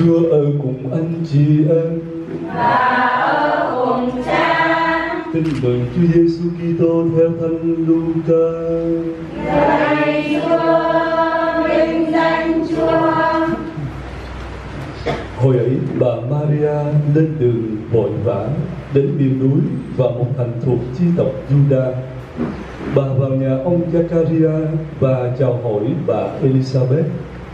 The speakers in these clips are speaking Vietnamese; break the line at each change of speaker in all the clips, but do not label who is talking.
Chúa ở cùng anh chị em
và ở cùng Cha.
Tin mừng Chúa Giêsu Kitô theo Thánh Luca.
Lạy Chúa, vinh danh Chúa.
Hồi ấy bà Maria lên đường vội vã đến miền núi và một thành thuộc chi tộc Juda. Bà vào nhà ông Zachariah và chào hỏi bà Elizabeth.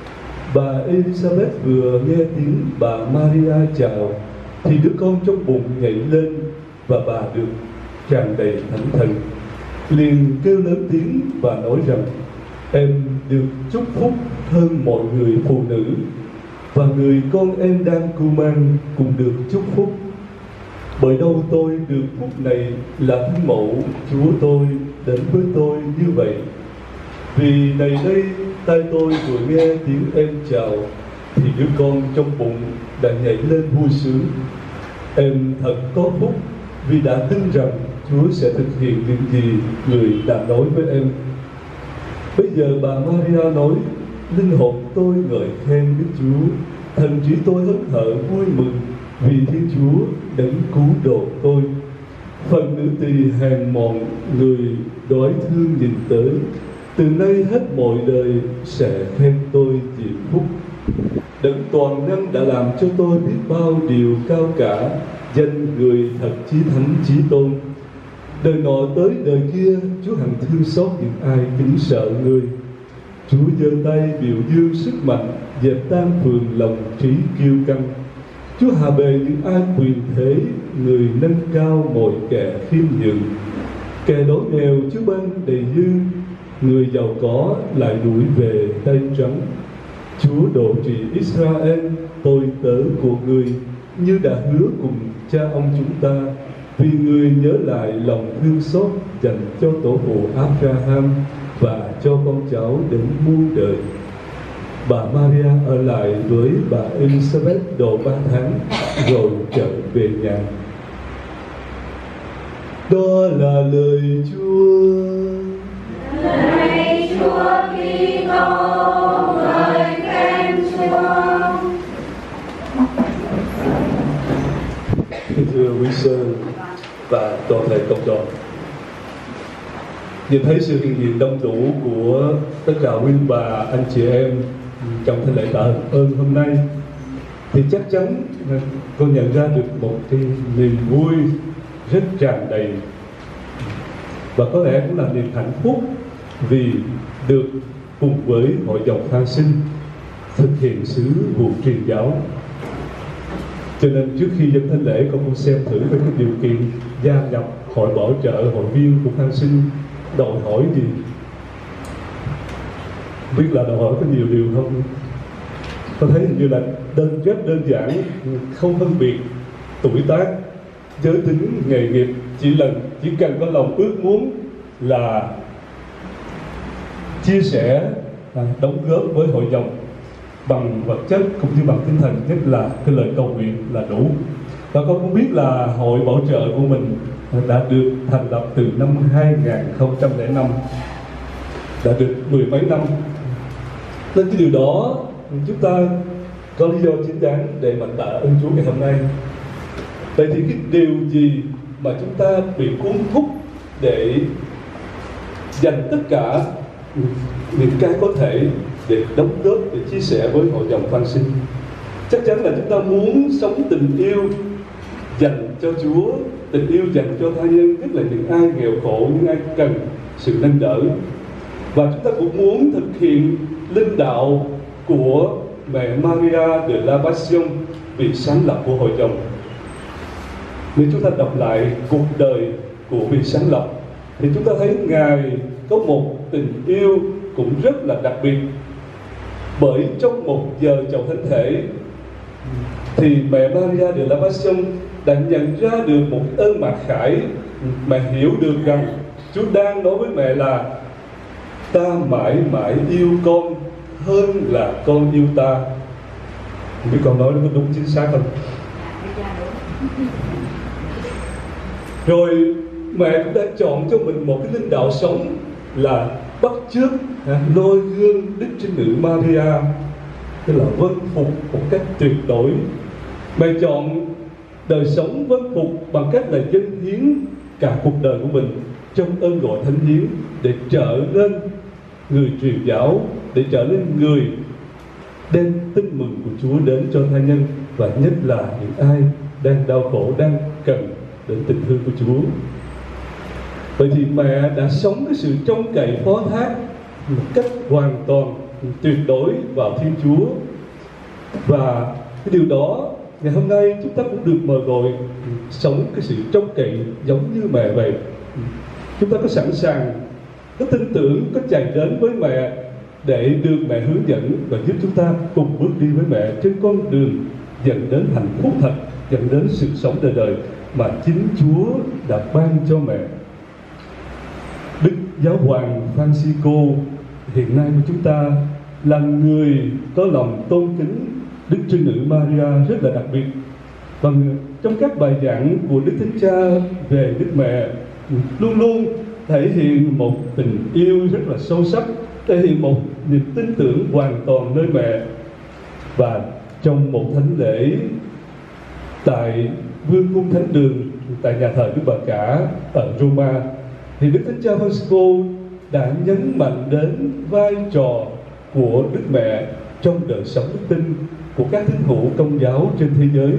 Bà Elizabeth vừa nghe tiếng bà Maria chào thì đứa con trong bụng nhảy lên và bà được tràn đầy thánh thần, liền kêu lớn tiếng và nói rằng: em được chúc phúc hơn mọi người phụ nữ, và người con em đang cưu mang cũng được chúc phúc. Bởi đâu tôi được phúc này là thân mẫu Chúa tôi đến với tôi như vậy. Vì này đây tai tôi vừa nghe tiếng em chào thì đứa con trong bụng đã nhảy lên vui sướng. Em thật có phúc vì đã tin rằng Chúa sẽ thực hiện những gì người đã nói với em. Bây giờ bà Maria nói: linh hồn tôi ngợi khen Đức Chúa, thần trí tôi hớn hở vui mừng vì Thiên Chúa đấng cứu độ tôi. Phần nữ tỳ hèn mọn người đói thương nhìn tới, từ nay hết mọi đời sẽ khen tôi diệu phúc. Đấng toàn năng đã làm cho tôi biết bao điều cao cả, danh người thật chí thánh chí tôn. Đời nọ tới đời kia, Chúa hằng thương xót những ai kính sợ người. Chúa giơ tay biểu dương sức mạnh, dẹp tan phường lòng trí kiêu căng. Chúa hạ bệ những ai quyền thế, người nâng cao mọi kẻ khiêm nhường. Kẻ đói nghèo Chúa ban đầy dư, người giàu có lại đuổi về tay trắng. Chúa độ trị Israel, tôi tớ của người, như đã hứa cùng cha ông chúng ta, vì người nhớ lại lòng thương xót dành cho tổ phụ Abraham và cho con cháu đến muôn đời. Bà Maria ở lại với bà Elizabeth độ 3 tháng rồi trở về nhà. Đó là lời Chúa.
Lạy Chúa Kitô, ngợi khen Chúa.
Thưa quý sư và toàn thể cộng đoàn, nhìn thấy sự hiện diện đông đủ của tất cả quý bà, anh chị em trong thánh lễ tạ ơn hôm nay, thì chắc chắn con nhận ra được một cái niềm vui rất tràn đầy, và có lẽ cũng là niềm hạnh phúc vì được cùng với hội dòng Phan Sinh thực hiện sứ vụ truyền giáo. Cho nên trước khi dân thánh lễ, con muốn xem thử về cái điều kiện gia nhập hội bảo trợ, hội viên của Phan Sinh đòi hỏi gì. Biết là đòi hỏi có nhiều điều không? Tôi thấy hình như là rất đơn giản, không phân biệt tuổi tác, giới tính, nghề nghiệp, chỉ cần có lòng ước muốn là chia sẻ, đóng góp với hội dòng bằng vật chất cũng như bằng tinh thần, nhất là cái lời cầu nguyện là đủ. Và con cũng biết là hội bảo trợ của mình đã được thành lập từ năm 2005, đã được 10 mấy năm. Nên cái điều đó chúng ta có lý do chính đáng để mạnh tạ ơn Chúa ngày hôm nay. Vậy thì cái điều gì mà chúng ta bị cuốn hút để dành tất cả những cái có thể để đóng góp, để chia sẻ với hội dòng Phan Sinh? Chắc chắn là chúng ta muốn sống tình yêu dành cho Chúa, tình yêu dành cho tha nhân, nhất là những ai nghèo khổ, những ai cần sự nâng đỡ. Và chúng ta cũng muốn thực hiện linh đạo của mẹ Maria de la Passion, vị sáng lập của hội dòng. Nếu chúng ta đọc lại cuộc đời của vị sáng lập thì chúng ta thấy Ngài có một tình yêu cũng rất là đặc biệt. Bởi trong một giờ chầu thánh thể thì mẹ Maria de la Passion đã nhận ra được một ơn mặc khải. Mẹ hiểu được rằng Chúa đang nói với mẹ là: ta mãi mãi yêu con hơn là con yêu ta. Không biết con nói nó có đúng chính xác không? Rồi mẹ cũng đã chọn cho mình một cái linh đạo sống là bắt chước noi gương Đức Trinh Nữ Maria. tức là vâng phục một cách tuyệt đối. Mẹ chọn đời sống vâng phục bằng cách là dâng hiến cả cuộc đời của mình trong ơn gọi thánh hiến, để trở nên người truyền giáo, để trở nên người đem tin mừng của Chúa đến cho tha nhân, và nhất là những ai đang đau khổ, đang cần đến tình thương của Chúa. Vậy thì mẹ đã sống cái sự trông cậy phó thác một cách hoàn toàn tuyệt đối vào Thiên Chúa, và cái điều đó ngày hôm nay chúng ta cũng được mời gọi sống cái sự trông cậy giống như mẹ vậy. Chúng ta có sẵn sàng, có tin tưởng, có chạy đến với mẹ để được mẹ hướng dẫn và giúp chúng ta cùng bước đi với mẹ trên con đường dẫn đến hạnh phúc thật, dẫn đến sự sống đời đời mà chính Chúa đã ban cho mẹ. Đức Giáo hoàng Francisco hiện nay của chúng ta là người có lòng tôn kính Đức Trinh Nữ Maria rất là đặc biệt. Và trong các bài giảng của Đức Thánh Cha về Đức Mẹ luôn luôn thể hiện một tình yêu rất là sâu sắc, thể hiện một niềm tin tưởng hoàn toàn nơi mẹ. Và trong một thánh lễ tại Vương cung Thánh đường tại nhà thờ Đức Bà Cả ở Roma, thì Đức Thánh Cha Francisco đã nhấn mạnh đến vai trò của Đức Mẹ trong đời sống đức tin của các tín hữu Công giáo trên thế giới.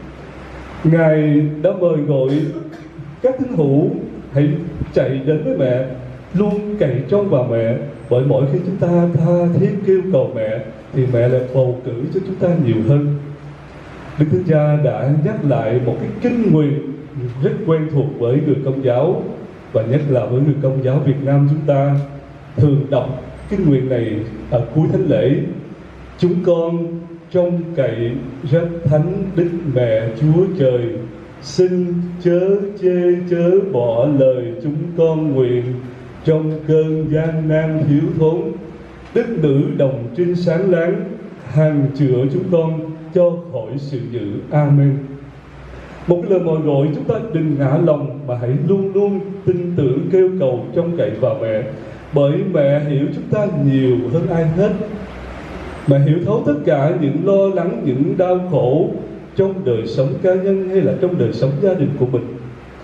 Ngài đã mời gọi các tín hữu hãy chạy đến với mẹ, luôn cậy trông vào mẹ, bởi mỗi khi chúng ta tha thiết kêu cầu mẹ thì mẹ lại bầu cử cho chúng ta nhiều hơn. Đức Thánh Cha đã nhắc lại một cái kinh nguyện rất quen thuộc với người Công giáo, và nhất là với người Công giáo Việt Nam chúng ta thường đọc kinh nguyện này ở cuối thánh lễ: chúng con trông cậy rất thánh Đức Mẹ Chúa Trời, xin chớ chê chớ bỏ lời chúng con nguyện trong cơn gian nan thiếu thốn. Đức Nữ Đồng Trinh sáng láng, hằng chữa chúng con cho khỏi sự dữ. Amen. Một cái lời mời gọi chúng ta đừng ngã lòng, mà hãy luôn luôn tin tưởng kêu cầu trông cậy vào mẹ, bởi mẹ hiểu chúng ta nhiều hơn ai hết. Mẹ hiểu thấu tất cả những lo lắng, những đau khổ trong đời sống cá nhân hay là trong đời sống gia đình của mình.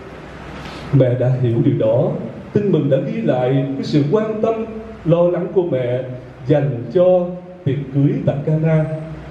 Mẹ đã hiểu điều đó. Tin mừng đã ghi lại cái sự quan tâm, lo lắng của mẹ dành cho tiệc cưới tại Cana.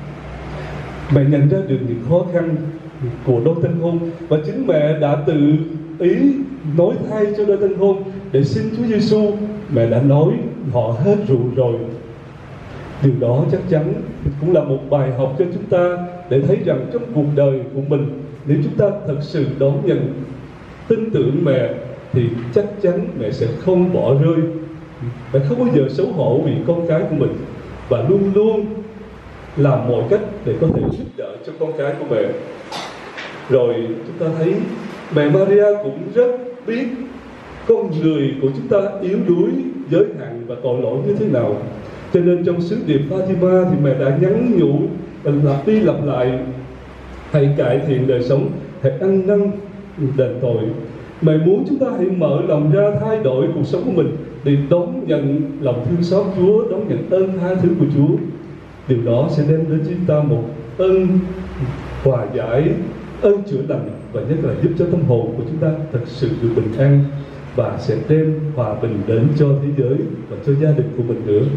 Mẹ nhận ra được những khó khăn của đôi tân hôn, và chính mẹ đã tự ý nối thay cho đôi tân hôn để xin Chúa Giêsu. Mẹ đã nói họ hết rượu rồi. Điều đó chắc chắn cũng là một bài học cho chúng ta, để thấy rằng trong cuộc đời của mình, nếu chúng ta thật sự đón nhận, tin tưởng mẹ, thì chắc chắn mẹ sẽ không bỏ rơi. Mẹ không bao giờ xấu hổ vì con cái của mình, và luôn luôn làm mọi cách để có thể giúp đỡ cho con cái của mẹ. Rồi chúng ta thấy mẹ Maria cũng rất biết con người của chúng ta yếu đuối, giới hạn và tội lỗi như thế nào. Cho nên trong sứ điệp Fatima thì mẹ đã nhắn nhủ, lặp đi lặp lại: hãy cải thiện đời sống, hãy ăn năn đền tội. Mẹ muốn chúng ta hãy mở lòng ra, thay đổi cuộc sống của mình để đón nhận lòng thương xót Chúa, đón nhận ơn tha thứ của Chúa. Điều đó sẽ đem đến chúng ta một ơn hòa giải, ơn chữa lành, và nhất là giúp cho tâm hồn của chúng ta thật sự được bình an, và sẽ đem hòa bình đến cho thế giới và cho gia đình của mình nữa.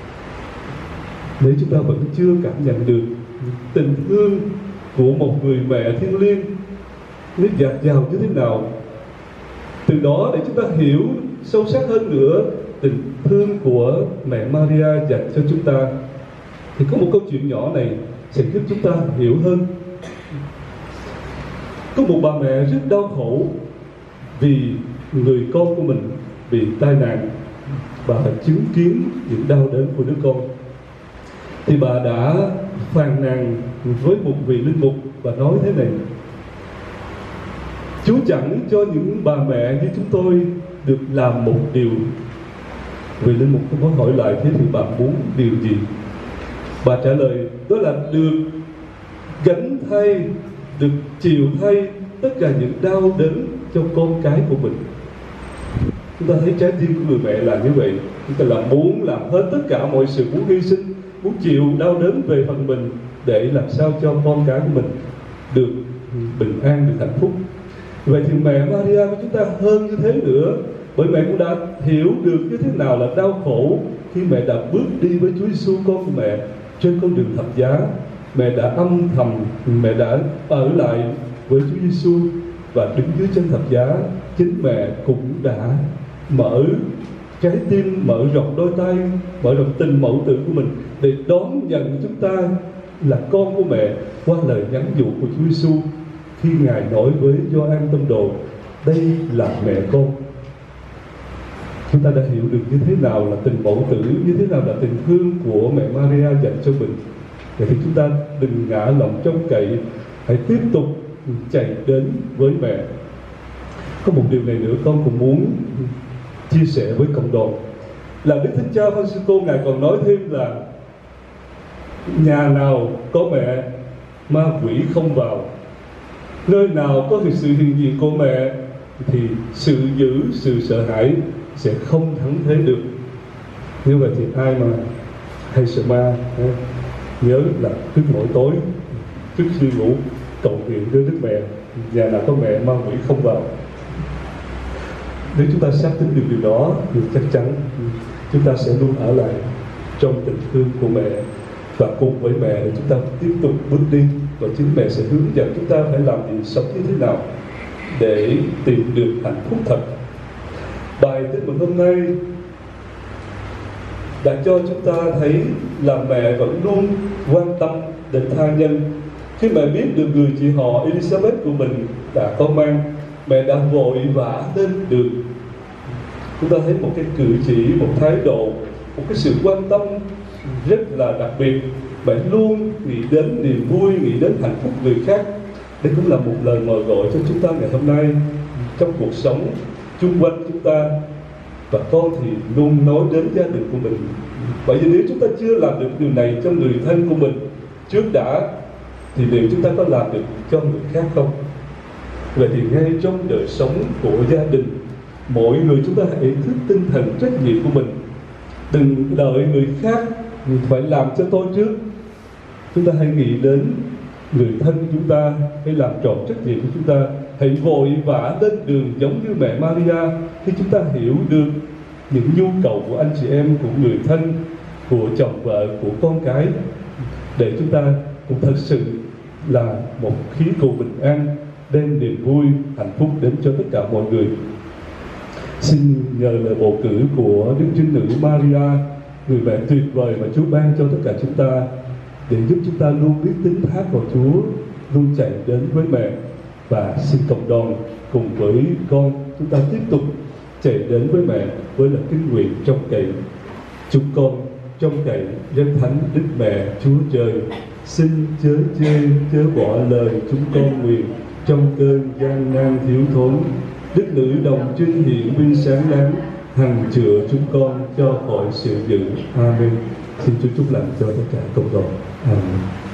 Nếu chúng ta vẫn chưa cảm nhận được tình thương của một người mẹ thiêng liêng, nó dạt dào như thế nào, từ đó để chúng ta hiểu sâu sắc hơn nữa tình thương của mẹ Maria dành cho chúng ta, thì có một câu chuyện nhỏ này sẽ giúp chúng ta hiểu hơn. Có một bà mẹ rất đau khổ vì người con của mình bị tai nạn, và phải chứng kiến những đau đớn của đứa con. Thì bà đã phàn nàn với một vị linh mục và nói thế này: Chúa chẳng cho những bà mẹ như chúng tôi được làm một điều. Vị linh mục không có hỏi lại: thế thì bà muốn điều gì? Bà trả lời: đó là được gánh thay, được chịu thay tất cả những đau đớn cho con cái của mình. Chúng ta thấy trái tim của người mẹ là như vậy. Chúng ta là muốn làm hết tất cả mọi sự, muốn hy sinh, muốn chịu đau đớn về phần mình để làm sao cho con cái của mình được bình an, được hạnh phúc. Vậy thì mẹ Maria của chúng ta hơn như thế nữa, bởi mẹ cũng đã hiểu được như thế nào là đau khổ khi mẹ đã bước đi với Chúa Giêsu con của mẹ trên con đường thập giá. Mẹ đã âm thầm, mẹ đã ở lại với Chúa Giêsu và đứng dưới chân thập giá. Chính mẹ cũng đã mở trái tim, mở rộng đôi tay, mở rộng tình mẫu tử của mình để đón nhận chúng ta là con của mẹ qua lời nhắn dụ của Chúa Giêsu khi Ngài nói với Gioan Tông Đồ: đây là mẹ con. Chúng ta đã hiểu được như thế nào là tình mẫu tử, như thế nào là tình thương của mẹ Maria dành cho mình. Vậy thì chúng ta đừng ngã lòng trông cậy, hãy tiếp tục chạy đến với mẹ. Có một điều này nữa con cũng muốn chia sẻ với cộng đoàn là Đức Thánh Cha Francisco Ngài còn nói thêm là nhà nào có mẹ ma quỷ không vào, nơi nào có sự hiện diện của mẹ thì sự dữ, sự sợ hãi sẽ không thắng thế được. Như vậy thì ai mà hay sợ ma nhớ là cứ mỗi tối trước khi ngủ cầu nguyện với Đức Mẹ, nhà nào có mẹ ma quỷ không vào. Nếu chúng ta xác tín được điều đó thì chắc chắn chúng ta sẽ luôn ở lại trong tình thương của mẹ, và cùng với mẹ để chúng ta tiếp tục bước đi, và chính mẹ sẽ hướng dẫn chúng ta phải làm gì, sống như thế nào để tìm được hạnh phúc thật. Bài tin mừng hôm nay đã cho chúng ta thấy là mẹ vẫn luôn quan tâm đến tha nhân. Khi mẹ biết được người chị họ Elizabeth của mình đã có mang, mẹ đã vội vã lên đường. Chúng ta thấy một cái cử chỉ, một thái độ, một cái sự quan tâm rất là đặc biệt. Mẹ luôn nghĩ đến niềm vui, nghĩ đến hạnh phúc người khác. Đây cũng là một lời mời gọi cho chúng ta ngày hôm nay trong cuộc sống chung quanh chúng ta. Và con thì luôn nói đến gia đình của mình. Vậy vì nếu chúng ta chưa làm được điều này cho người thân của mình trước đã, thì liệu chúng ta có làm được cho người khác không? Vậy thì ngay trong đời sống của gia đình, mỗi người chúng ta hãy ý thức tinh thần trách nhiệm của mình. Đừng đợi người khác phải làm cho tôi trước. Chúng ta hãy nghĩ đến người thân của chúng ta, hãy làm tròn trách nhiệm của chúng ta. Hãy vội vã lên đường giống như mẹ Maria khi chúng ta hiểu được những nhu cầu của anh chị em, của người thân, của chồng vợ, của con cái, để chúng ta cũng thật sự là một khí cầu bình an, đem niềm vui, hạnh phúc đến cho tất cả mọi người. Xin nhờ lời bầu cử của Đức Trinh Nữ Maria, người mẹ tuyệt vời mà Chúa ban cho tất cả chúng ta, để giúp chúng ta luôn biết tín thác vào Chúa, luôn chạy đến với mẹ. Và xin cộng đoàn cùng với con chúng ta tiếp tục chạy đến với mẹ với lời kinh nguyện trong cậy. Chúng con trong cậy danh thánh Đức Mẹ Chúa Trời, xin chớ chê chớ bỏ lời chúng con nguyện trong cơn gian nan thiếu thốn. Đức Nữ Đồng Trinh hiển vinh sáng láng, hằng chữa chúng con cho khỏi sự dữ. Amen. Xin Chúa chúc lành cho tất cả cộng đoàn. Amen.